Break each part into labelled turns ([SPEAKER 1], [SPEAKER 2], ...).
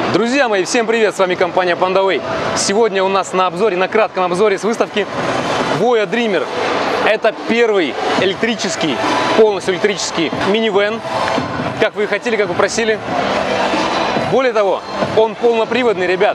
[SPEAKER 1] Друзья мои, всем привет! С вами компания PandaWay. Сегодня у нас на обзоре, на кратком обзоре с выставки Voya Dreamer. Это первый электрический, полностью электрический минивэн, как вы хотели, как вы просили. Более того, он полноприводный, ребят.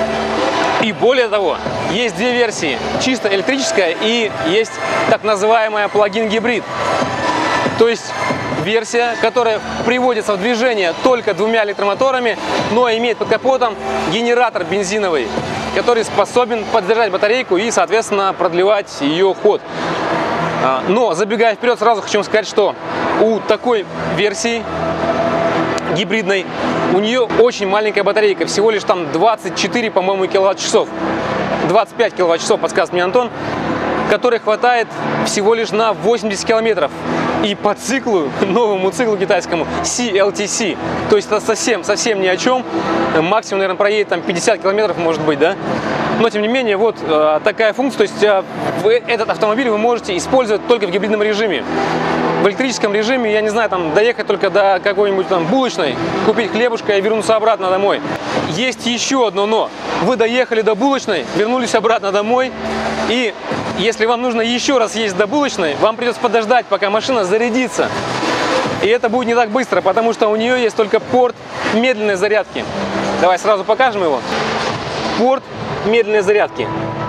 [SPEAKER 1] И более того, есть две версии: чисто электрическая и есть так называемая плагин-гибрид. То есть версия, которая приводится в движение только двумя электромоторами, но имеет под капотом генератор бензиновый, который способен поддержать батарейку и, соответственно, продлевать ее ход. Но, забегая вперед, сразу хочу сказать, что у такой версии гибридной у нее очень маленькая батарейка, всего лишь там 24, по-моему, киловатт-часов. 25 киловатт-часов, подсказывает мне Антон, которой хватает всего лишь на 80 километров. И по циклу, новому циклу китайскому, CLTC, то есть это совсем ни о чем. Максимум, наверное, проедет там 50 километров, может быть, да? Но, тем не менее, вот такая функция, то есть этот автомобиль вы можете использовать только в гибридном режиме. В электрическом режиме, я не знаю, там доехать только до какой-нибудь там булочной, купить хлебушка и вернуться обратно домой. Есть еще одно но. Вы доехали до булочной, вернулись обратно домой, и если вам нужно еще раз есть до булочной, вам придется подождать, пока машина зарядится. И это будет не так быстро, потому что у нее есть только порт медленной зарядки. Давай сразу покажем его. Порт медленной зарядки.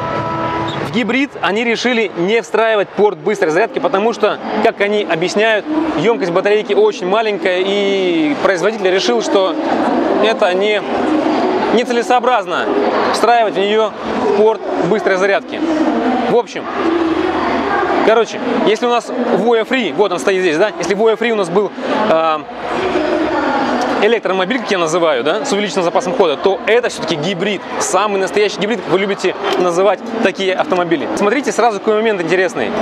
[SPEAKER 1] В гибрид они решили не встраивать порт быстрой зарядки, потому что, как они объясняют, емкость батарейки очень маленькая, и производитель решил, что это нецелесообразно встраивать в нее порт быстрой зарядки. В общем, короче, если у нас Voya Free, вот он стоит здесь, да, если Voya Free у нас был электромобиль, как я называю, да, с увеличенным запасом хода, то это все-таки гибрид, самый настоящий гибрид, как вы любите называть такие автомобили. Смотрите, сразу какой момент интересный.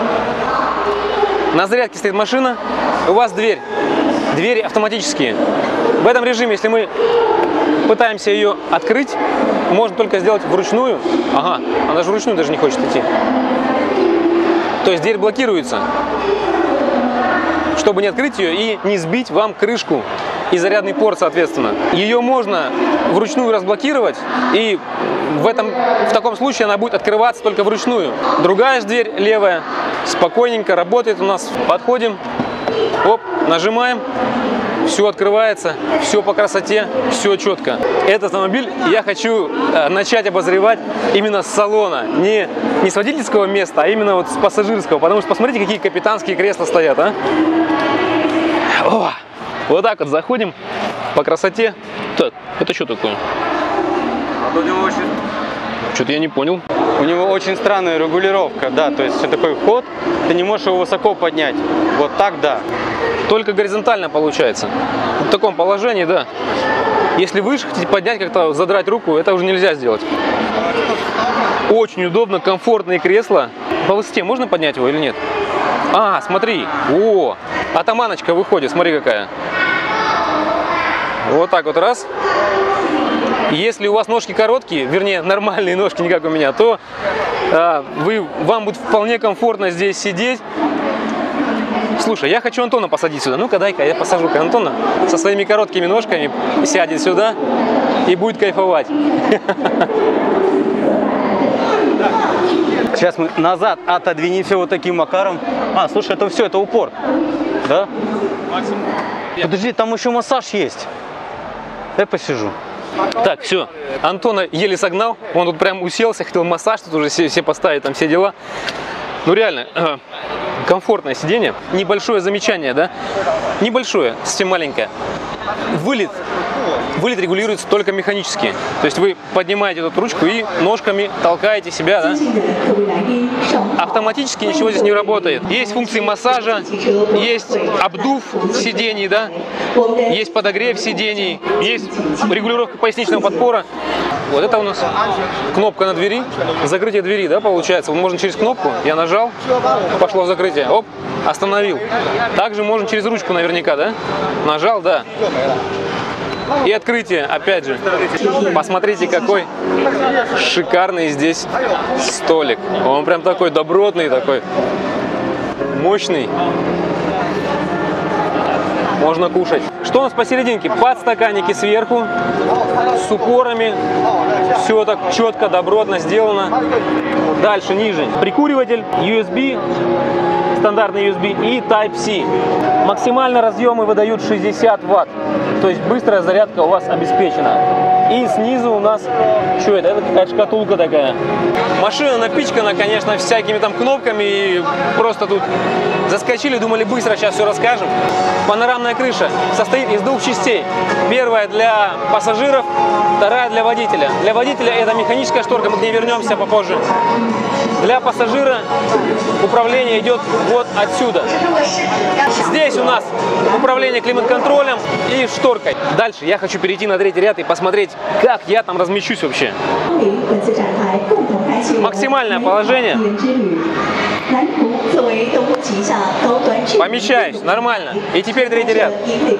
[SPEAKER 1] На зарядке стоит машина, у вас двери автоматические. В этом режиме, если мы пытаемся ее открыть, можно только сделать вручную. Ага, она даже вручную даже не хочет идти. То есть дверь блокируется, чтобы не открыть ее и не сбить вам крышку и зарядный порт, соответственно. Ее можно вручную разблокировать, и в таком случае она будет открываться только вручную. Другая же дверь, левая, спокойненько работает у нас. Подходим, оп, нажимаем. Все открывается, все по красоте, все четко. Этот автомобиль я хочу начать обозревать именно с салона, не с водительского места, а именно вот с пассажирского, потому что посмотрите, какие капитанские кресла стоят, а? О, вот так вот заходим по красоте. Так, это что такое? Что-то я не понял.
[SPEAKER 2] У него очень странная регулировка, да, то есть все такой ход, ты не можешь его высоко поднять. Вот так, да.
[SPEAKER 1] Только горизонтально получается. В таком положении, да. Если выше хотите поднять, как-то задрать руку, это уже нельзя сделать. Очень удобно, комфортные кресла. По высоте можно поднять его или нет? А, смотри, о, атаманочка выходит, смотри какая. Вот так вот раз. Если у вас ножки короткие, вернее нормальные ножки, не как у меня, то вам будет вполне комфортно здесь сидеть. Слушай, я хочу Антона посадить сюда. Ну-ка, дай-ка я посажу-ка Антона со своими короткими ножками, сядет сюда и будет кайфовать.
[SPEAKER 2] Сейчас мы назад отодвинемся вот таким макаром. А, слушай, это все, это упор. Да? Подожди, там еще массаж есть. Я посижу.
[SPEAKER 1] Так, все, Антона еле согнал, он тут прям уселся, хотел массаж, тут уже все поставить, там все дела. Ну реально, комфортное сиденье. Небольшое замечание, да? Небольшое, совсем маленькое. Вылет регулируется только механически. То есть вы поднимаете эту ручку и ножками толкаете себя, да? Автоматически ничего здесь не работает. Есть функции массажа, есть обдув сидений, да? Есть подогрев сидений, есть регулировка поясничного подпора. Вот это у нас кнопка на двери, закрытие двери, да, получается. Можно через кнопку, я нажал, пошло закрытие, оп, остановил. Также можно через ручку наверняка, да? Нажал, да. И открытие, опять же. Посмотрите, какой шикарный здесь столик. Он прям такой добротный, такой мощный. можно кушать. Что у нас посерединке? Подстаканники сверху, с упорами. Все так четко, добротно сделано. Дальше, ниже. Прикуриватель, USB, стандартный USB и Type-C. Максимально разъемы выдают 60 Вт. То есть быстрая зарядка у вас обеспечена. И снизу у нас, что это? Это какая-то шкатулка такая. Машина напичкана, конечно, всякими там кнопками. И просто тут заскочили, думали быстро, сейчас все расскажем. Панорамная крыша состоит из двух частей. Первая для пассажиров, вторая для водителя. Для водителя это механическая шторка, мы к ней вернемся попозже. Для пассажира управление идет вот отсюда. Здесь у нас управление климат-контролем и шторкой. Дальше я хочу перейти на третий ряд и посмотреть, как я там размещусь вообще. Максимальное положение. Помещаюсь, нормально. И теперь третий ряд.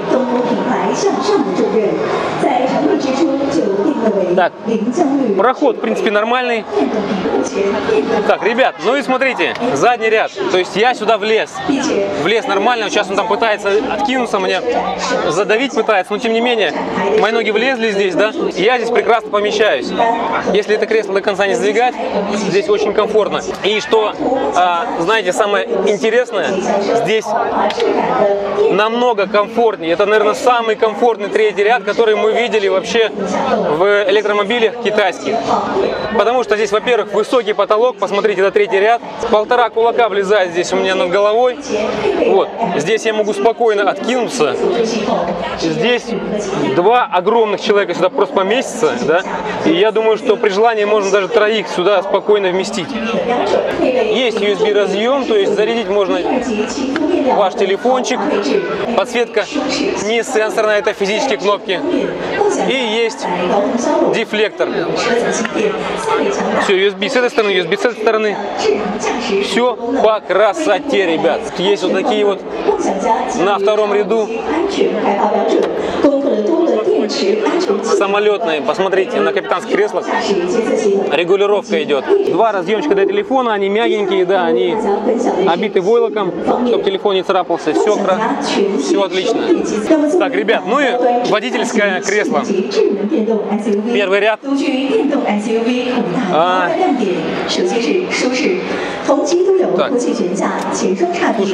[SPEAKER 1] Так, проход, в принципе, нормальный. Так, ребят, ну и смотрите, задний ряд. То есть я сюда влез. Влез нормально. Сейчас он там пытается откинуться, меня задавить пытается. Но тем не менее, мои ноги влезли здесь, да? И я здесь прекрасно помещаюсь. Если это кресло до конца не сдвигать, здесь очень комфортно. И что, знаете, самое интересное, здесь намного комфортнее. Это, наверное, самый комфортный третий ряд, который мы видели вообще в электромобилях китайских. Потому что здесь, во-первых, высокий потолок. Посмотрите, это третий ряд. 1,5 кулака влезает здесь у меня над головой. Вот. Здесь я могу спокойно откинуться. Здесь 2 огромных человека сюда просто поместятся. Да? И я думаю, что при желании можно даже 3 сюда спокойно вместить. Есть USB разъем, то есть зарядить можно ваш телефончик. Подсветка не сенсорная, это физические кнопки. И есть дефлектор. Все, USB с этой стороны, USB с этой стороны. Все по красоте, ребят. Есть вот такие вот на втором ряду самолетные. Посмотрите, на капитанских креслах регулировка идет. 2 разъемчика для телефона, они мягенькие, да, они обиты войлоком, чтобы телефон не царапался. Все отлично. Так, ребят, ну и водительское кресло. Первый ряд. Так. Слушай,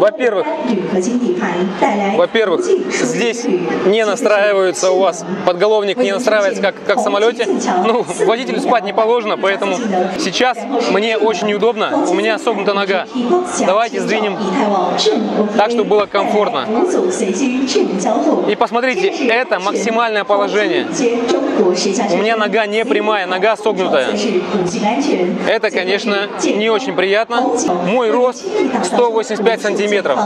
[SPEAKER 1] во-первых, здесь не настраиваются у вас, подголовник не настраивается, как в самолете. Ну, водителю спать не положено, поэтому сейчас мне очень неудобно, у меня согнута нога. Давайте сдвинем так, чтобы было комфортно. И посмотрите, это максимальное положение. У меня нога не прямая, нога согнутая. Это, конечно, не очень приятно. Мой рост 185 сантиметров.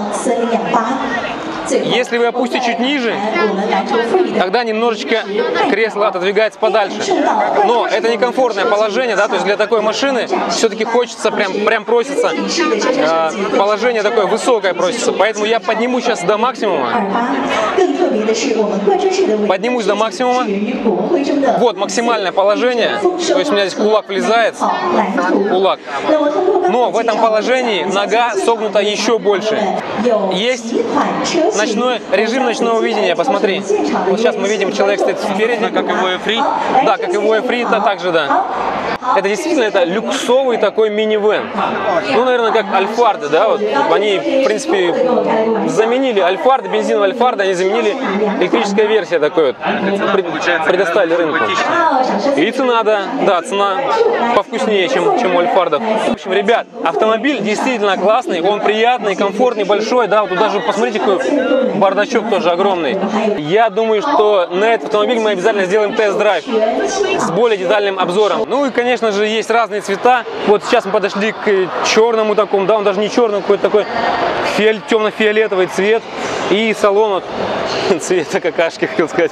[SPEAKER 1] Если вы опустите чуть ниже, тогда немножечко кресло отодвигается подальше. Но это некомфортное положение, да, то есть для такой машины все-таки хочется, прям просится, положение такое высокое просится. Поэтому я подниму сейчас до максимума. Поднимусь до максимума. Вот максимальное положение. То есть у меня здесь кулак влезает. Кулак. Но в этом положении нога согнута еще больше. Есть режим ночного видения, посмотри. Вот сейчас мы видим, человек стоит спереди.
[SPEAKER 2] Как и в OE3?
[SPEAKER 1] Да, как и в OE3, это также, да. Это действительно это люксовый такой минивэн. Ну, наверное, как Альфарды, да, вот они, в принципе, заменили Альфарды, бензиновый Альфарды, они заменили электрическая версия такой вот, предоставили рынку. И цена, да, цена повкуснее, чем у Альфардов. В общем, ребят, автомобиль действительно классный, он приятный, комфортный, большой, да, вот тут даже, посмотрите, какой бардачок тоже огромный. Я думаю, что на этот автомобиль мы обязательно сделаем тест-драйв с более детальным обзором. Ну и, конечно же, есть разные цвета. Вот сейчас мы подошли к черному такому, да, он даже не черный, какой-то такой темно-фиолетовый цвет. И салон, вот, цвета какашки, хотел сказать,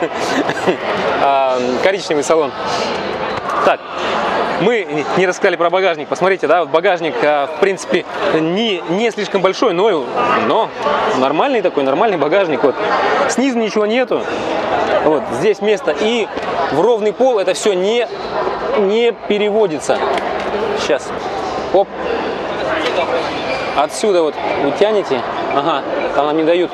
[SPEAKER 1] коричневый салон. Так, мы не рассказали про багажник. Посмотрите, да, вот багажник, в принципе, не слишком большой, но нормальный такой, нормальный багажник. Вот. Снизу ничего нету. Вот здесь место. И в ровный пол это все не переводится. Сейчас. Оп. Отсюда вот вы тянете. Ага, там нам не дают.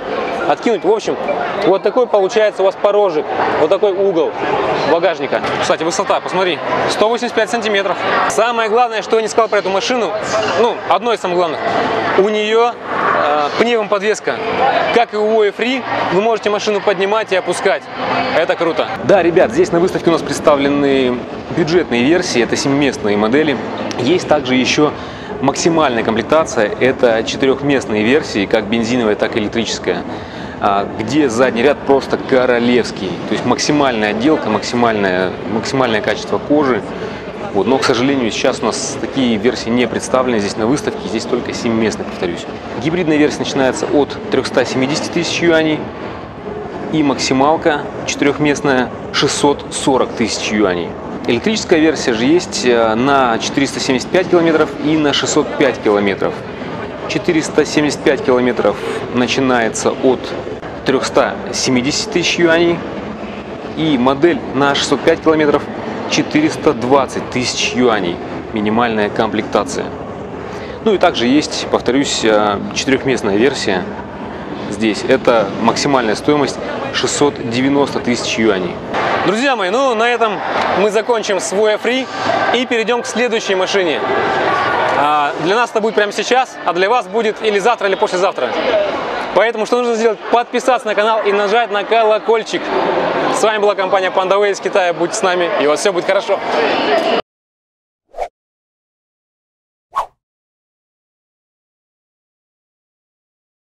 [SPEAKER 1] откинуть. В общем, вот такой получается у вас порожек, вот такой угол багажника. Кстати, высота, посмотри, 185 сантиметров. Самое главное, что я не сказал про эту машину, ну, одно из самых главных, у нее пневмоподвеска. Как и у Voya Free, вы можете машину поднимать и опускать. Это круто. Да, ребят, здесь на выставке у нас представлены бюджетные версии, это 7-местные модели. Есть также еще максимальная комплектация, это 4-местные версии, как бензиновая, так и электрическая, где задний ряд просто королевский. То есть максимальная отделка, максимальное качество кожи. Вот. Но, к сожалению, сейчас у нас такие версии не представлены здесь на выставке, здесь только 7-местные, повторюсь. Гибридная версия начинается от 370 тысяч юаней и максималка 4-местная 640 тысяч юаней. Электрическая версия же есть на 475 километров и на 605 километров. 475 километров начинается от 370 тысяч юаней и модель на 605 километров 420 тысяч юаней, минимальная комплектация. Ну и также есть, повторюсь, 4-местная версия. Здесь это максимальная стоимость 690 тысяч юаней. Друзья мои, ну на этом мы закончим с Voya Free и перейдем к следующей машине. Для нас это будет прямо сейчас, а для вас будет или завтра, или послезавтра. Поэтому что нужно сделать? Подписаться на канал и нажать на колокольчик. С вами была компания PandaWay из Китая. Будьте с нами, и у вас все будет хорошо.